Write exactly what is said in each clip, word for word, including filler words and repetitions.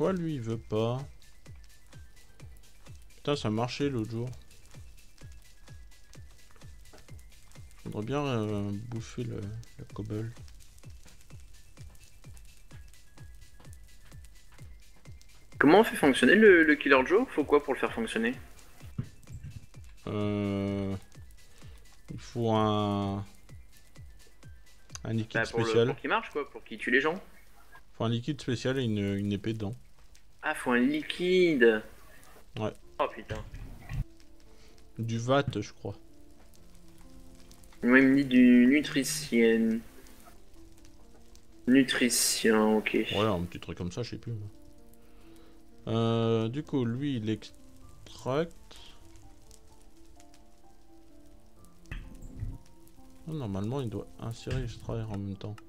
Pourquoi lui il veut pas? Putain, ça marchait l'autre jour. Je voudrais bien euh, bouffer le, la cobble. Comment on fait fonctionner le, le Killer Joe? Faut quoi pour le faire fonctionner? Euh, il faut un, un liquide Bah pour le spécial. pour qu'il marche quoi, pour qu'il tue les gens. Il faut un liquide spécial et une, une épée dedans. Ah, faut un liquide. Ouais. Oh putain. Du vat, je crois. Moi il me dit du nutricien. Nutrition, ok. Ouais, un petit truc comme ça, je sais plus. Euh, du coup, lui, il extracte. Oh, normalement, il doit insérer et extraire en même temps.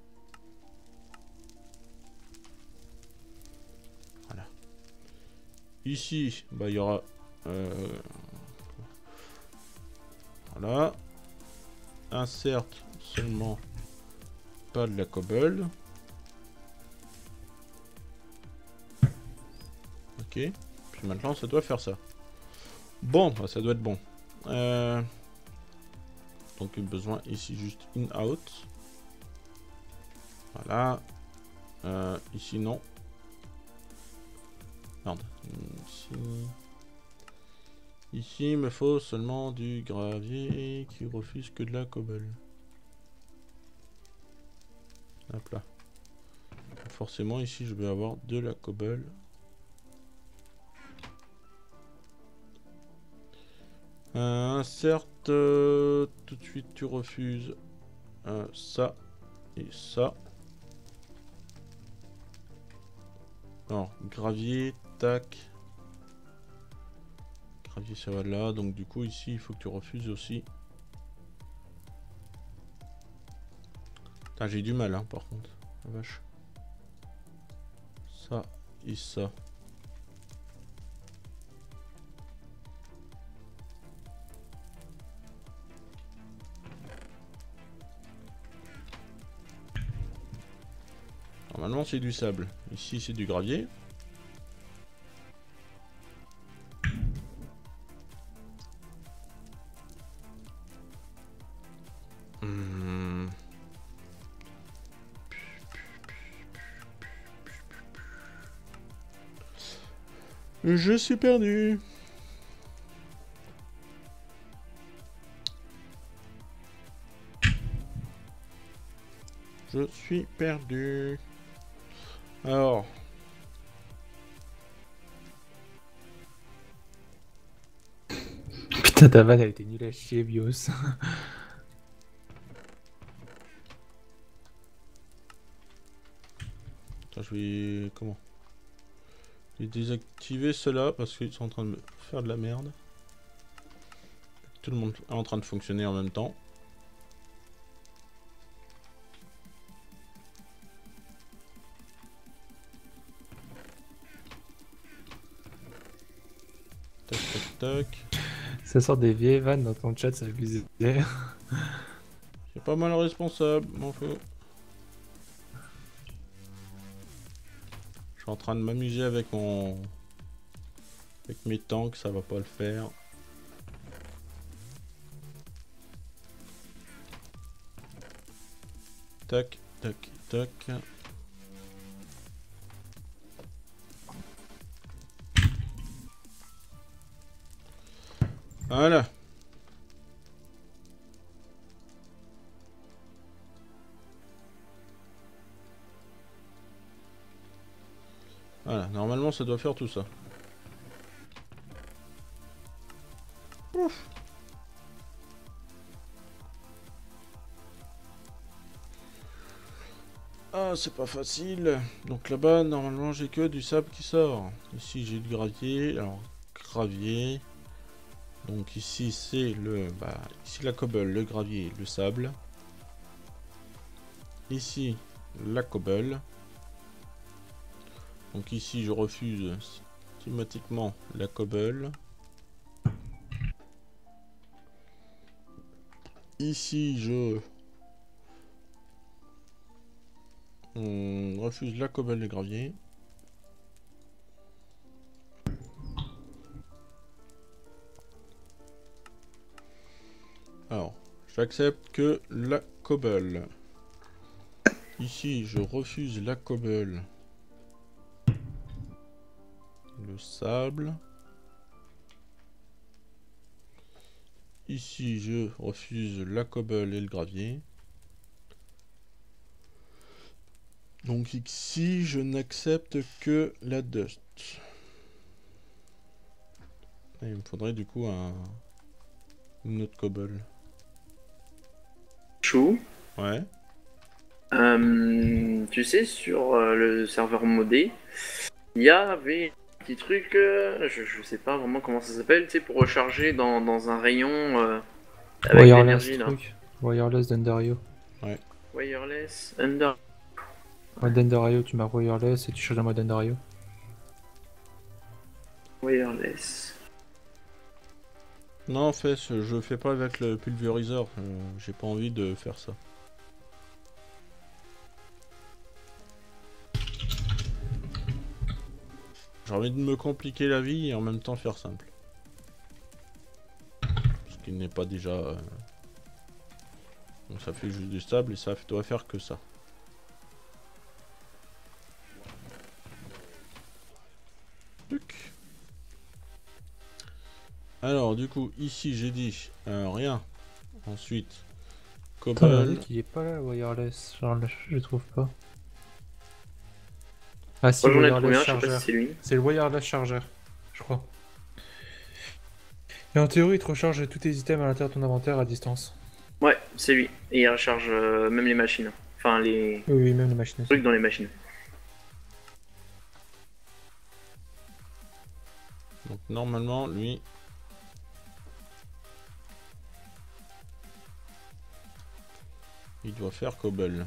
Voilà. Ici, bah, il y aura... Euh, voilà. Inserte seulement pas de la cobble. Ok. Puis maintenant, ça doit faire ça. Bon, bah, ça doit être bon. Euh, donc, besoin ici juste in-out. Voilà. Euh, ici, non. Merde. Ici... Ici, il me faut seulement du gravier qui refuse que de la cobble. Hop là. Forcément, ici, je vais avoir de la cobble. Euh, certes, euh, tout de suite, tu refuses euh, ça et ça. Alors, gravier, tac. Gravier, ça va là. Donc, du coup, ici, il faut que tu refuses aussi. Putain, j'ai du mal, hein, par contre. La vache. Ça et ça. Normalement, c'est du sable. Ici, c'est du gravier. Hmm. Je suis perdu. Je suis perdu. Alors. Putain, ta vanne, elle était nulle à chier, Bios. Attends, je vais... Comment? Je vais désactiver cela parce qu'ils sont en train de me faire de la merde. Tout le monde est en train de fonctionner en même temps. Tac, tac, tac. Ça sort des vieilles vannes dans ton chat, ça abuse. C'est pas mal responsable, m'en fous. Je suis en train de m'amuser avec mon... Avec mes tanks, ça va pas le faire. Tac, tac, tac. Voilà. Voilà, normalement ça doit faire tout ça. Ouf. Ah, c'est pas facile. Donc là-bas, normalement, j'ai que du sable qui sort. Ici, j'ai du gravier. Alors, gravier. Donc ici, c'est le... Bah, ici, la cobble, le gravier, le sable. Ici, la cobble. Donc ici, je refuse systématiquement la cobble. Ici, je... On refuse la cobble et le gravier. Alors, j'accepte que la cobble. Ici, je refuse la cobble. Le sable. Ici, je refuse la cobble et le gravier. Donc ici, je n'accepte que la dust. Et il me faudrait du coup un... une autre cobble. Chou. Ouais. Euh, tu sais, sur euh, le serveur modé, il y avait un petit truc, euh, je, je sais pas vraiment comment ça s'appelle, tu sais, pour recharger dans, dans un rayon euh, avec Wireless l'énergie là. truc. Wireless d'Endario. Wireless Under. Mode Endario, tu mets wireless et tu changes en mode Endario. Wireless. Non, en fait, je fais pas avec le pulvériseur. euh, J'ai pas envie de faire ça. J'ai envie de me compliquer la vie et en même temps faire simple. Ce qui n'est pas déjà... euh, Donc ça fait juste du stable et ça doit faire que ça. Tuc. Alors du coup, ici j'ai dit euh, rien. Ensuite, Attends, mais on cobble. dit qu'il est pas là, le wireless. Genre, le- je le trouve pas. Ah si, Moi j'en ai trouvé wireless un, je sais pas si chargeur. c'est lui. C'est le wireless chargeur, je crois. Et en théorie, il te recharge tous tes items à l'intérieur de ton inventaire à distance. Ouais, c'est lui. Et il recharge euh, même les machines. Enfin, les Oui, oui, même les machines aussi. trucs dans les machines. Donc normalement, lui... Il doit faire cobble.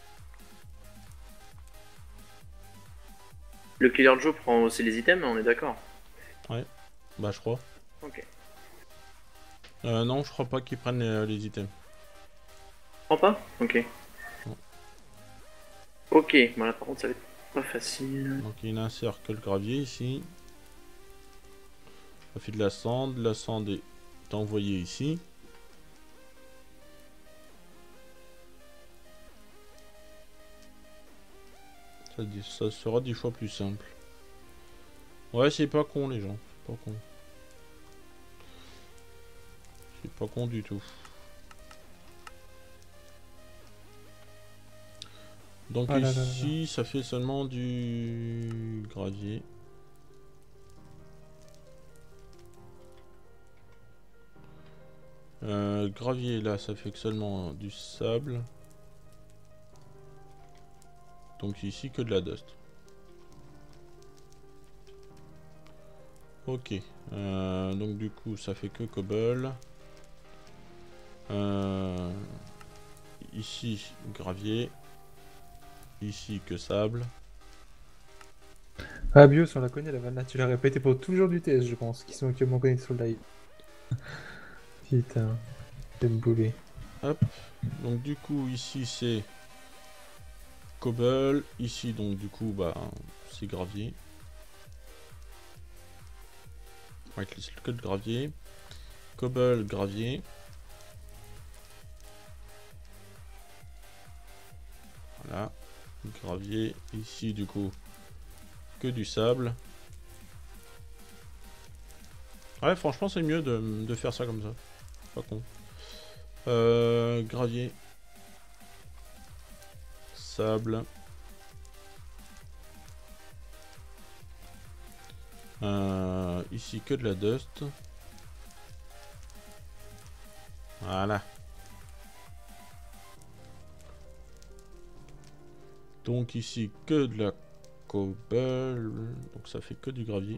Le Killer Joe prend aussi les items, on est d'accord. Bah je crois. Ok. Euh, non, je crois pas qu'ils prennent les, les items. Prends pas. Ok. Non. Ok, voilà, par contre ça va être pas facile. Donc il insère que le gravier ici. Ça fait de la cendre. La cendre est envoyée ici. Ça, ça sera dix fois plus simple. Ouais, c'est pas con les gens. C'est pas con. C'est pas con du tout. Donc Ah là là là ici, ça fait seulement du gravier. Euh, gravier là, ça fait que seulement du sable. Donc ici que de la dust. Ok. Euh, donc du coup, ça fait que cobble. Euh, ici, gravier. Ici, que sable. Ah, Bios, on la connaît, la vanne. Tu l'as répété pour tout le jour du T S, je pense, qui sont actuellement connectés sur le live. Putain, c'est une boulée. Hop. Donc du coup, ici, c'est cobble. Ici, donc du coup, bah, c'est gravier. Avec que de gravier. Cobble, gravier. Voilà. Gravier. Ici, du coup, que du sable. Ouais, franchement, c'est mieux de, de faire ça comme ça. Pas con. Euh, gravier. Sable. Euh, ici, que de la dust. Voilà. Donc ici, que de la cobble. Donc ça fait que du gravier.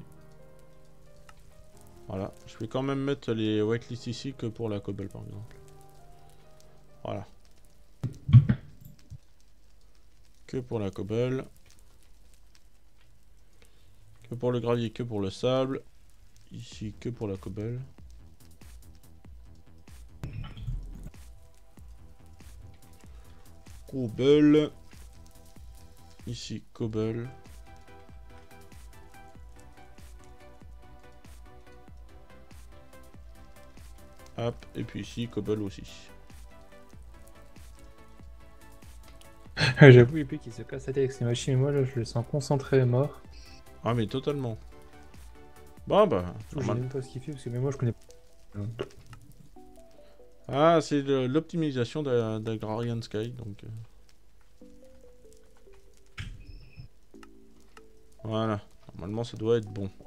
Voilà. Je vais quand même mettre les whitelist ici que pour la cobble par exemple. Voilà. Que pour la cobble. Que pour le gravier, que pour le sable. Ici, que pour la cobble. Cobble. Ici, cobble. Hop, et puis ici, cobble aussi. J'avoue, Épée qui se casse la tête avec ses machines, et moi là je le sens concentré et mort. Ah mais totalement. Bon bah, Je sais normal. même pas ce qu'il fait parce que même moi je connais pas. Ah, c'est de l'optimisation d'Agrarian Sky, donc... euh. Voilà, normalement ça doit être bon.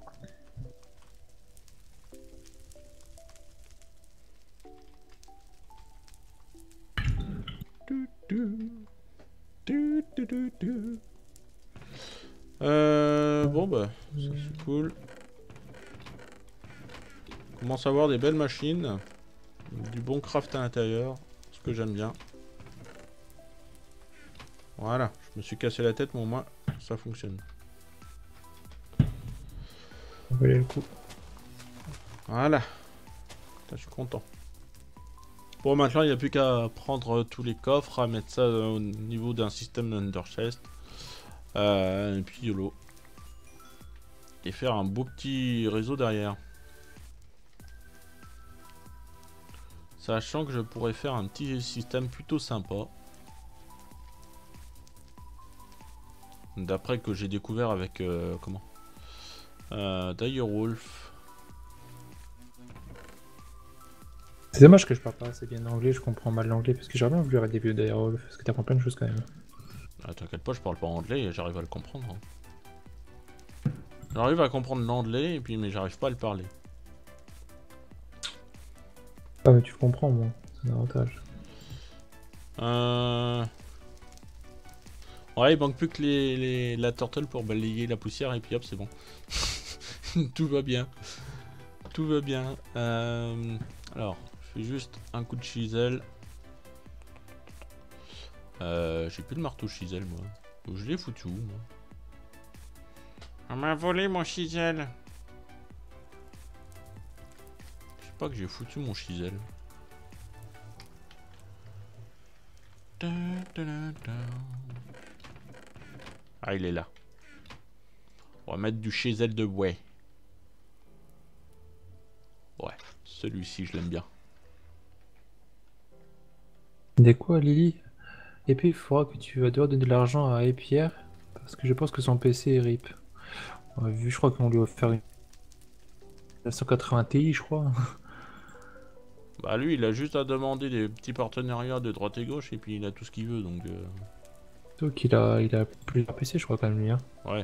Euh, bon bah, ça c'est cool. On commence à avoir des belles machines. Du bon craft à l'intérieur, ce que j'aime bien. Voilà, je me suis cassé la tête, mais au moins ça fonctionne. Ça valait le coup. Voilà. Putain, je suis content. Bon, maintenant il n'y a plus qu'à prendre tous les coffres, à mettre ça au niveau d'un système d'Under Chest. Euh, et puis YOLO. Et faire un beau petit réseau derrière. Sachant que je pourrais faire un petit système plutôt sympa. D'après que j'ai découvert avec... Euh, comment euh, Direwolf. C'est dommage que je parle pas assez bien anglais, je comprends mal l'anglais parce que j'aurais bien voulu regarder des vidéos d'ailleurs parce que t'apprends plein de choses quand même. Ah, t'inquiète pas, je parle pas anglais et j'arrive à le comprendre. Hein. J'arrive à comprendre l'anglais et puis mais j'arrive pas à le parler. Ah mais tu le comprends moi, c'est un avantage. Euh... Ouais, il manque plus que les, les, la turtle pour balayer la poussière et puis hop, c'est bon. Tout va bien. Tout va bien. Euh... Alors, je fais juste un coup de chisel. Euh, J'ai plus de marteau chisel, moi. Je l'ai foutu où, moi? On m'a volé mon chisel. Je sais pas que j'ai foutu mon chisel. Ah, il est là. On va mettre du chisel de bois. Ouais, celui-ci, je l'aime bien. Des quoi, Lily? Et puis il faudra que tu vas devoir donner de l'argent à Épierre parce que je pense que son P C est rip. Ouais, vu, je crois qu'on lui a offert une la cent quatre-vingts Ti, je crois. Bah lui, il a juste à demander des petits partenariats de droite et gauche et puis il a tout ce qu'il veut, donc... Euh... Donc il a, il a plusieurs P C, je crois, quand même, lui. Hein. Ouais.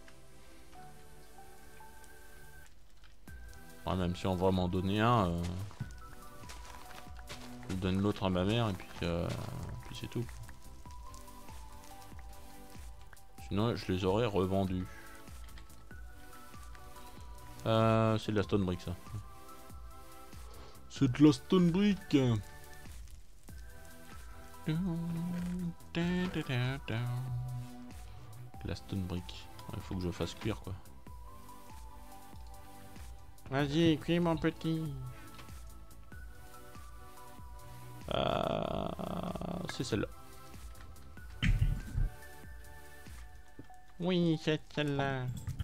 Ouais, même si on va m'en donner un, euh... je donne l'autre à ma mère et puis, euh... puis c'est tout. Sinon, je les aurais revendus. Euh, c'est de la stone brick, ça. C'est de la stone brick. La stone brick. Il faut que je fasse cuire, quoi. Vas-y, cuis mon petit. Euh, c'est celle-là. Oui, c'est celle-là.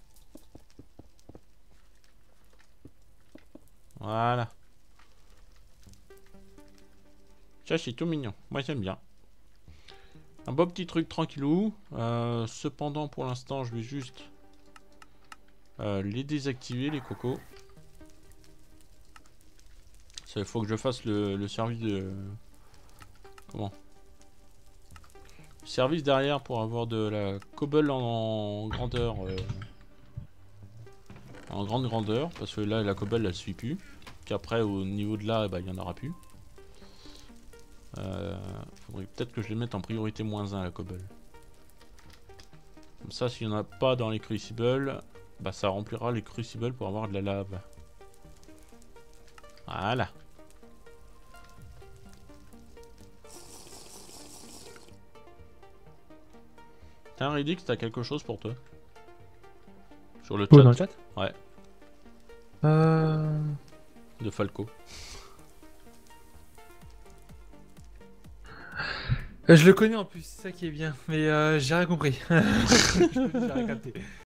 Voilà. Ça, c'est tout mignon. Moi, j'aime bien. Un beau petit truc tranquillou. Euh, cependant, pour l'instant, je vais juste euh, les désactiver, les cocos. Il faut que je fasse le, le service de... Comment? Le service derrière pour avoir de la cobble en, en grandeur. Euh, en grande grandeur. Parce que là, la cobble, elle suit plus. Qu'après, au niveau de là, bah, il n'y en aura plus. Euh, faudrait peut-être que je les mette en priorité moins un, la cobble. Comme ça, s'il n'y en a pas dans les crucibles, bah, ça remplira les crucibles pour avoir de la lave. Voilà. Tiens, Ridix, t'as quelque chose pour toi? Sur le chat? Oh, dans le chat? Ouais. Euh... De Falco. Je le connais en plus, c'est ça qui est bien, mais euh, j'ai rien compris. J'ai rien capté.